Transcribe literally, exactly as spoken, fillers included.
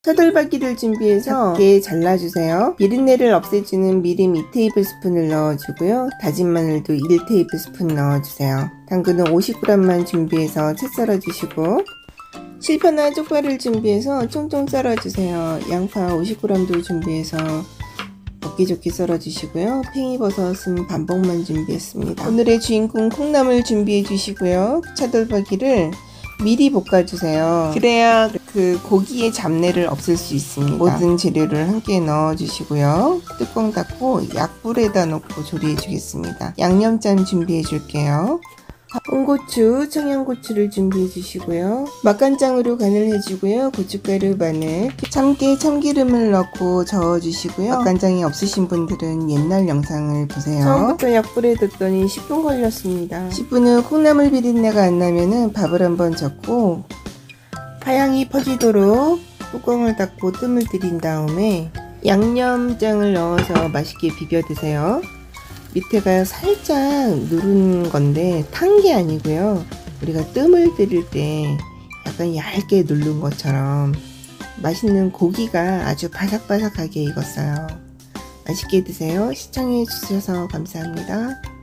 차돌박이를 준비해서 작게 잘라주세요. 비린내를 없애주는 미림 이 테이블스푼을 넣어주고요. 다진 마늘도 일 테이블스푼 넣어주세요. 당근은 오십 그램만 준비해서 채 썰어주시고, 실파나 쪽파를 준비해서 총총 썰어주세요. 양파 오십 그램도 준비해서 먹기 좋게 썰어주시고요. 팽이버섯은 반봉만 준비했습니다. 오늘의 주인공 콩나물 준비해 주시고요. 차돌박이를 미리 볶아주세요. 그래야 그 고기의 잡내를 없앨 수 있습니다. 모든 재료를 함께 넣어주시고요. 뚜껑 닫고 약불에다 놓고 조리해 주겠습니다. 양념장 준비해 줄게요. 홍고추, 청양고추를 준비해 주시고요. 맛간장으로 간을 해주고요. 고춧가루, 마늘, 참깨, 참기름을 넣고 저어 주시고요. 맛간장이 없으신 분들은 옛날 영상을 보세요. 처음부터 약불에 뒀더니 십 분 걸렸습니다. 십 분 후 콩나물 비린내가 안 나면은 밥을 한번 젓고 파향이 퍼지도록 뚜껑을 닫고 뜸을 들인 다음에 양념장을 넣어서 맛있게 비벼 드세요. 밑에가 살짝 누른 건데 탄 게 아니고요. 우리가 뜸을 들일 때 약간 얇게 누른 것처럼 맛있는 고기가 아주 바삭바삭하게 익었어요. 맛있게 드세요. 시청해 주셔서 감사합니다.